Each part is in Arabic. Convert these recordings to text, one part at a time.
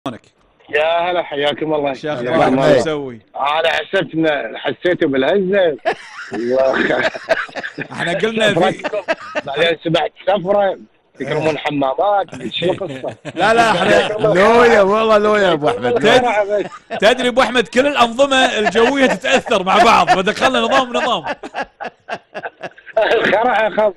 شلونك؟ يا هلا حياكم الله. شو اخبارك؟ شو مسوي؟ انا حسيته بالهزه. احنا قلنا في بعدين سمعت سفره تكرمون حمامات. شو القصه؟ لا احنا لويا والله لويا ابو احمد. تدري ابو احمد كل الانظمه الجويه تتاثر مع بعض فدخلنا نظام الخرع اخف.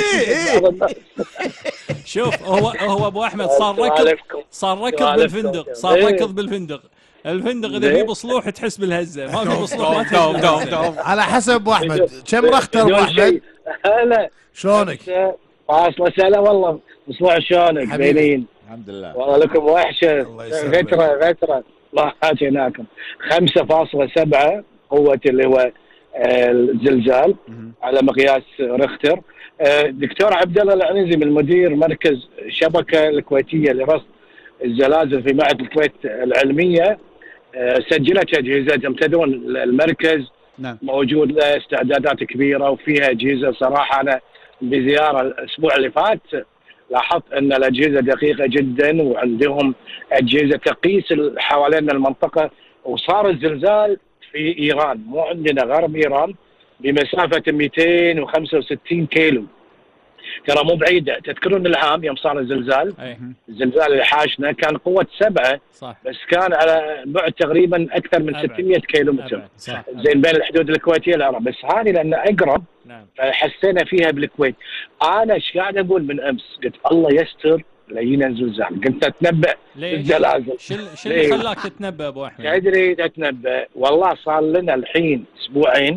شوف هو ابو احمد صار ركض بالفندق، صار ركض بالفندق. الفندق اذا في بصلوح تحس بالهزه، ما في بصلوح ما تحس بالهزه. على حسب ابو احمد كم رختر ابو احمد؟ هلا شلونك؟ فاصله سنه والله. مصلوح شلونك؟ زينين الحمد لله. والله لكم وحشه. فتره ما حاجيناكم. 5.7 قوه اللي هو الزلزال على مقياس ريختر. دكتور عبد الله العنزي من مدير مركز الشبكه الكويتيه لرصد الزلازل في معهد الكويت العلميه، سجلت اجهزتهم. تدرون المركز نعم. موجود له استعدادات كبيره وفيها اجهزه. صراحه انا بزياره الاسبوع اللي فات لاحظت ان الاجهزه دقيقه جدا وعندهم اجهزه تقيس حوالين المنطقه. وصار الزلزال في ايران، مو عندنا، غرب ايران، بمسافه 265 كيلو. ترى مو بعيده. تذكرون العام يوم صار الزلزال؟ الزلزال اللي حاشنا كان قوه 7 صح. بس كان على بعد تقريبا اكثر من 600 كيلو متر. زين بين الحدود الكويتيه والعراق. بس هذه لان اقرب فحسينا فيها بالكويت. انا ايش قاعد اقول من امس؟ قلت الله يستر لينا الزلزال. قلت اتنبأ بالزلازل. شو اللي خلاك تتنبأ ابو احمد؟ تدري اتنبأ والله صار لنا الحين اسبوعين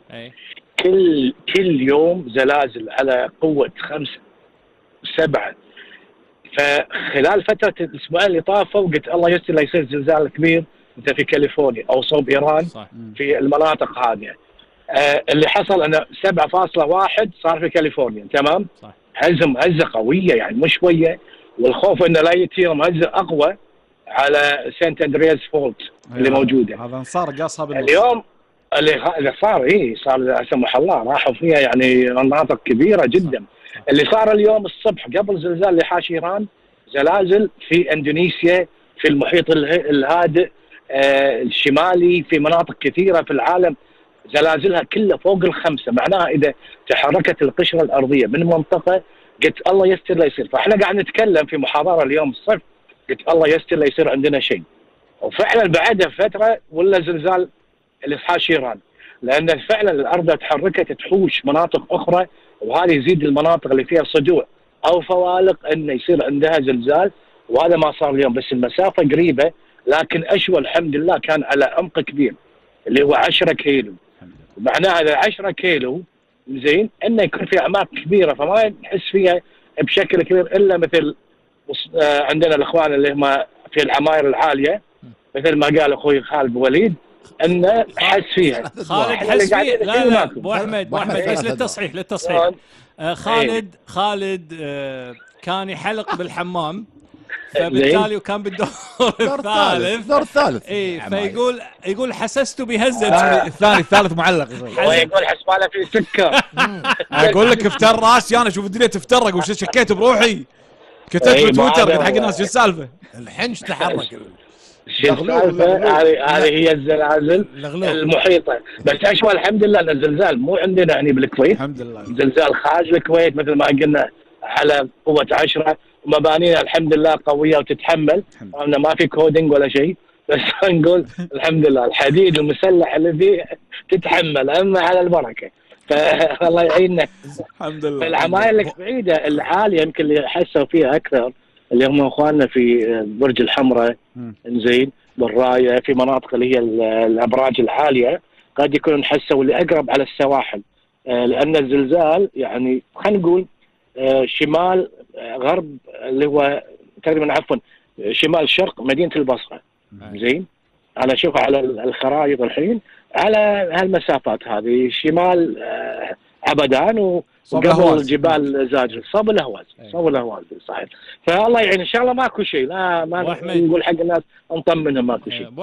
كل يوم زلازل على قوة 5 7. فخلال فترة الأسبوعين اللي طافوا قلت الله يستر لا يصير زلزال كبير مثل في كاليفورنيا أو صوب إيران. صح. في المناطق هذه. اللي حصل أنه 7.1 صار في كاليفورنيا. تمام؟ صح. هزة قوية يعني مو شوية. والخوف أنه لا يطير هزة أقوى على سانت أندرياس فولت اللي موجودة. هذا صار قاصها بالنص. اليوم اللي صار صار لا سمح الله راحوا فيها يعني مناطق كبيره جدا. اللي صار اليوم الصبح قبل زلزال اللي حاش ايران، زلازل في اندونيسيا، في المحيط الهادئ الشمالي، في مناطق كثيره في العالم زلازلها كلها فوق ال5. معناها اذا تحركت القشره الارضيه من منطقه قلت الله يستر لا يصير. فاحنا قاعد نتكلم في محاضره اليوم الصبح قلت الله يستر لا يصير عندنا شيء. وفعلا بعدها فتره ولا زلزال اللي حاش ايران، لان فعلا الارض تحركت تحوش مناطق اخرى، وهذا يزيد المناطق اللي فيها صدوع او فوالق انه يصير عندها زلزال. وهذا ما صار اليوم، بس المسافه قريبه لكن اشوى الحمد لله كان على عمق كبير اللي هو 10 كيلو. معناها اذا 10 كيلو زين انه يكون في اعماق كبيره فما نحس فيها بشكل كبير الا مثل عندنا الاخوان اللي هم في العماير العاليه مثل ما قال اخوي خالد وليد انه حس فيها. خالد حس فيها. لا ابو احمد بس للتصحيح خالد كان يحلق بالحمام فبالتالي وكان بالدور الثالث فيقول حسست بهزه. الثالث معلق. هو يقول حسباله في سكر. اقول لك افتر راسي انا شوف الدنيا تفترق وش شكيت بروحي كتبت بتويتر قلت حق الناس شو السالفه؟ الحنش تحرك. هذه هي الزلازل المحيطه. بس اشوى الحمد لله ان الزلزال مو عندنا يعني بالكويت. الحمد لله. زلزال خارج الكويت مثل ما قلنا على قوه 10 ومبانينا الحمد لله قويه وتتحمل. ما في كودينج ولا شيء بس نقول الحمد لله الحديد المسلح اللي فيه تتحمل. اما على البركه فالله يعيننا. الحمد لله. العماير البعيده العاليه يمكن اللي حسوا فيها اكثر اللي هم اخواننا في برج الحمراء زين بالرايه، في مناطق اللي هي الابراج العاليه قد يكونوا حسوا اللي اقرب على السواحل. لان الزلزال يعني خلينا نقول شمال غرب اللي هو تقريبا شمال شرق مدينه البصره. زين انا اشوفها على الخرائط الحين على هالمسافات هذه شمال عبدان وقبل جبال زاجل صوب الاهواز صحيح. فالله يعني ان شاء الله ماكو شيء. لا ما نقول حق الناس نطمنهم ماكو شيء.